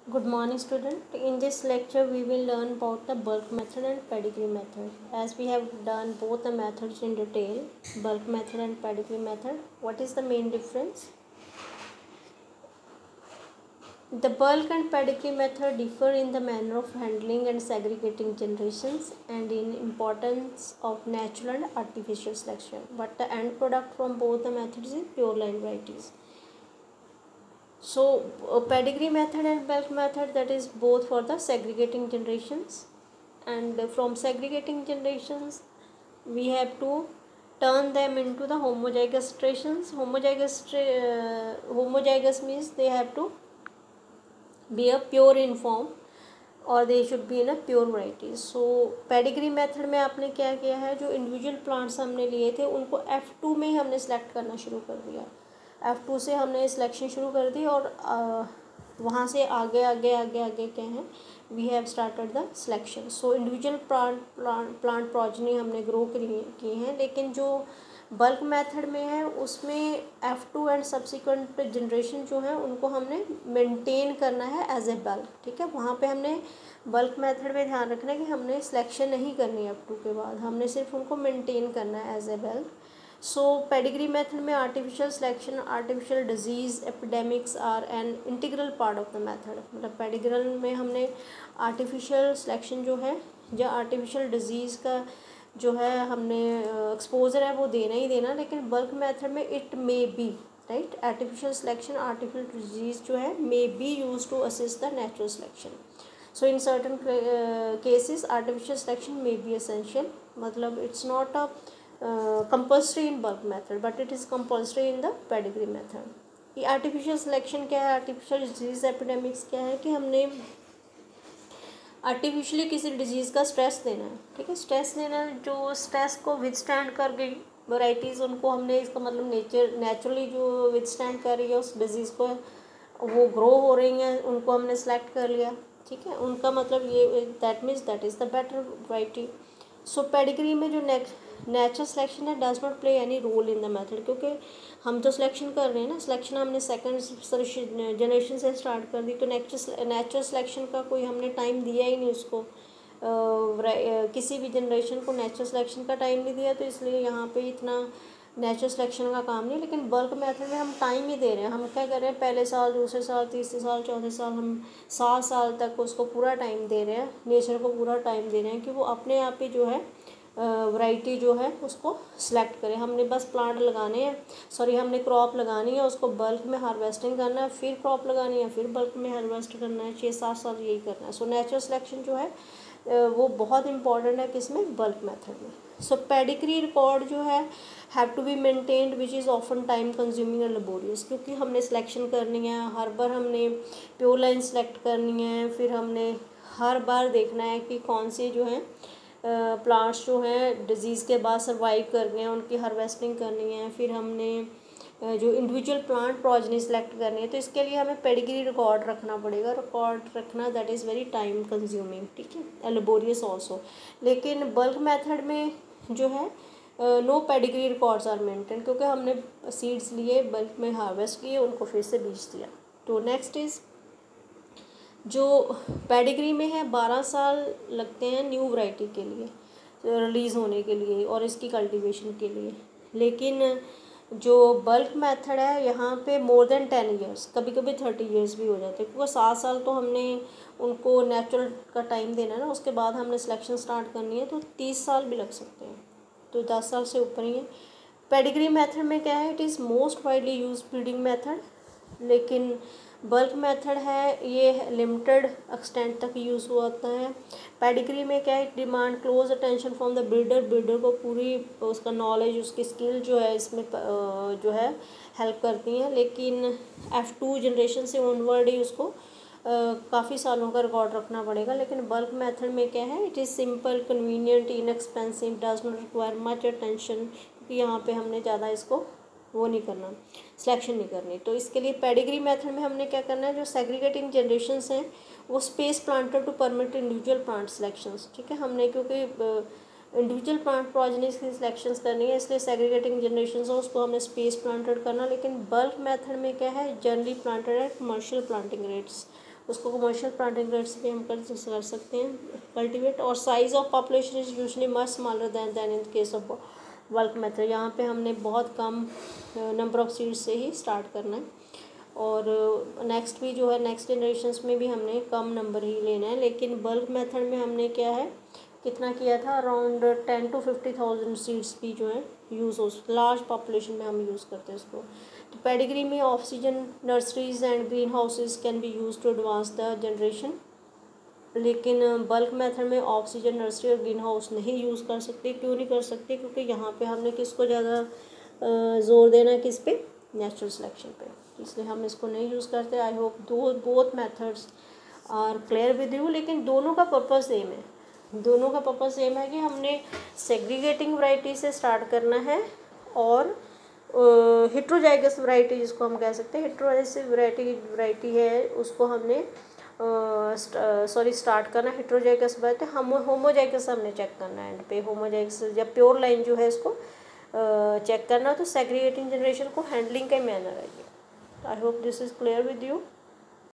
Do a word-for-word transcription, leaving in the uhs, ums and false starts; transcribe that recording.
Good morning, student. In this lecture, we will learn about the bulk method and pedigree method. As we have done both the methods in detail, bulk method and pedigree method, what is the main difference? The bulk and pedigree method differ in the manner of handling and segregating generations and in importance of natural and artificial selection. But the end product from both the methods is pure line varieties. So uh, pedigree method and bulk method, that is both for the segregating generations, and uh, from segregating generations we have to turn them into the homozygous strains. Homozygous uh, homozygous means they have to be a pure in form और they should be in a pure varieties. So pedigree method में आपने क्या किया है, जो individual plants हमने लिए थे उनको एफ टू में ही हमने सेलेक्ट करना शुरू कर दिया. एफ टू से हमने सिलेक्शन शुरू कर दी और आ, वहाँ से आगे आगे आगे आगे क्या है, we have started the selection. So individual plant plant plant progeny हमने ग्रो की हैं, लेकिन जो बल्क मेथड में है उसमें F two and subsequent generation जो है उनको हमने मेंटेन करना है एज ए बल्क. ठीक है, वहाँ पे हमने बल्क मेथड में ध्यान रखना है कि हमने सिलेक्शन नहीं करनी एफ टू के बाद, हमने सिर्फ उनको मेंटेन करना है as a bulk. So pedigree method में artificial selection, artificial disease epidemics are an integral part of the method. मतलब पेडिग्रल में हमने आर्टिफिशियल सिलेक्शन जो है या आर्टिफिशियल डिजीज़ का जो है हमने एक्सपोजर है वो देना ही देना. लेकिन बल्क मेथड में it may be right, artificial selection artificial disease जो है may be use to assist the natural selection. So in certain cases artificial selection may be essential. मतलब it's not a compulsory in bulk method but it is compulsory in the pedigree method. ये artificial selection क्या है, artificial disease epidemics क्या है कि हमने artificially किसी disease का स्ट्रेस देना है. ठीक है, स्ट्रेस देना, जो स्ट्रेस को विदस्टैंड कर गई वैराइटीज़ उनको हमने, इसका मतलब नेचर नेचुरली जो विदस्टैंड कर रही है उस डिजीज़ को, वो ग्रो हो रही हैं, उनको हमने सेलेक्ट कर लिया. ठीक है, उनका मतलब ये that means that is the better variety. So pedigree में जो नेक्स्ट नेचुरल सिलेक्शन है does not play any role in the method, क्योंकि हम तो सिलेक्शन कर रहे हैं ना, सिलेक्शन हमने सेकंड जनरेशन से स्टार्ट कर दी, तो नेचुरल नेचुरल सिलेक्शन का कोई हमने टाइम दिया ही नहीं उसको, आ, किसी भी जनरेशन को नेचुरल सिलेक्शन का टाइम नहीं दिया, तो इसलिए यहाँ पे इतना नेचुरल सिलेक्शन का काम नहीं. लेकिन बल्क मेथड में हम टाइम ही दे रहे हैं. हम क्या कर रहे हैं, पहले साल दूसरे साल तीसरे साल चौथे साल हम सात साल तक उसको पूरा टाइम दे रहे हैं, नेचर को पूरा टाइम दे रहे हैं कि वो अपने आप ही जो है वैरायटी जो है उसको सिलेक्ट करें. हमने बस प्लांट लगाने हैं, सॉरी हमने क्रॉप लगानी है, उसको बल्क में हार्वेस्टिंग करना है, फिर क्रॉप लगानी है, फिर बल्क में हार्वेस्ट करना है, छः सात साल यही करना है. सो नेचुरल सिलेक्शन जो है वो बहुत इंपॉर्टेंट है किसमें, बल्क मेथड में. सो पेडिग्री रिकॉर्ड जो है have to be maintained which is often time consuming and laborious, क्योंकि हमने सिलेक्शन करनी है, हर बार हमने प्योर लाइन सेलेक्ट करनी है, फिर हमने हर बार देखना है कि कौन सी जो है प्लांट्स जो हैं डिजीज़ के बाद सर्वाइव कर गए हैं, उनकी हार्वेस्टिंग करनी है, फिर हमने जो इंडिविजुअल प्लांट प्रोजेनी सेलेक्ट करनी है. तो इसके लिए हमें पेडिग्री रिकॉर्ड रखना पड़ेगा. रिकॉर्ड रखना that is very time consuming. ठीक है, लेबोरियस ऑल्सो. लेकिन बल्क मेथड में जो है no pedigree records are maintain, क्योंकि हमने सीड्स लिए, बल्क में हार्वेस्ट किए, उनको फिर से बीज दिया. तो नेक्स्ट इज़ जो पेडिग्री में है बारह साल लगते हैं न्यू वैरायटी के लिए रिलीज़ होने के लिए और इसकी कल्टीवेशन के लिए. लेकिन जो बल्क मेथड है यहाँ पे मोर देन टेन इयर्स, कभी कभी थर्टी इयर्स भी हो जाते हैं, क्योंकि सात साल तो हमने उनको नेचुरल का टाइम देना है ना, उसके बाद हमने सिलेक्शन स्टार्ट करनी है, तो तीस साल भी लग सकते हैं, तो दस साल से ऊपर ही है. पेडिग्री मेथड में क्या है, it is most widely use breeding method. लेकिन बल्क मेथड है ये लिमिटेड एक्सटेंट तक यूज़ होता है. पेडिग्री में क्या है, demand close attention from the breeder. Breeder को पूरी उसका नॉलेज, उसकी स्किल जो है इसमें जो है हेल्प करती हैं. लेकिन एफ टू जनरेशन से ऑनवर्ड ही उसको काफ़ी सालों का रिकॉर्ड रखना पड़ेगा. लेकिन बल्क मेथड में क्या है, it is simple, convenient, inexpensive, does not require much attention, क्योंकि यहाँ पे हमने ज़्यादा इसको वो नहीं करना, सिलेक्शन नहीं करनी. तो इसके लिए पेडिग्री मेथड में हमने क्या करना है, जो सेग्रीगेटिंग जनरेशन्स हैं वो space planter to permit individual plant selections. ठीक है, हमने क्योंकि इंडिविजुअल प्लांट प्रोजेनीज की सिलेक्शंस करनी है, इसलिए सेग्रीगेटिंग जनरेशन्स हो उसको हमने स्पेस प्लांटेड करना. लेकिन बल्क मेथड में क्या है, जनरली प्लांटेड है कमर्शियल प्लांटिंग रेट्स, उसको कमर्शियल प्लांटिंग रेट्स पे हम कर कर सकते हैं कल्टीवेट। और size of population is usually much smaller than than in case of bulk method. यहाँ पे हमने बहुत कम नंबर ऑफ सीड्स से ही स्टार्ट करना है, और नेक्स्ट भी जो है नेक्स्ट जनरेशन्स में भी हमने कम नंबर ही लेना है। लेकिन बल्क मेथड में हमने क्या है कितना किया था, around ten to fifty thousand seeds भी जो है यूज़ हो, लार्ज पॉपुलेशन में हम यूज़ करते हैं उसको। तो पेडिग्री में oxygen nurseries and green houses can be use to advance the generation. लेकिन बल्क मेथड में ऑक्सीजन नर्सरी और ग्रीन हाउस नहीं यूज़ कर सकते। क्यों नहीं कर सकते? क्योंकि यहाँ पे हमने किसको ज़्यादा ज़ोर देना है, किस पे, नेचुरल सिलेक्शन पे, इसलिए हम इसको नहीं यूज़ करते। I hope though both methods are clear with you. लेकिन दोनों का पर्पस सेम है, दोनों का पर्पस सेम है कि हमने सेग्रीगेटिंग वैरायटी से स्टार्ट करना है, और हेट्रोजाइगस वैरायटी जिसको हम कह सकते हैं, हेट्रोजाइगस वैरायटी वैरायटी है उसको हमने सॉरी स्टार्ट करना। हेट्रोजाइगस वैरायटी हम होमोजाइगस हमने चेक करना है एंड पे, होमोजाइगस या प्योर लाइन जो है इसको चेक करना। तो सेग्रीगेटिंग जनरेशन को हैंडलिंग का मैनर है ये। I hope this is clear with you.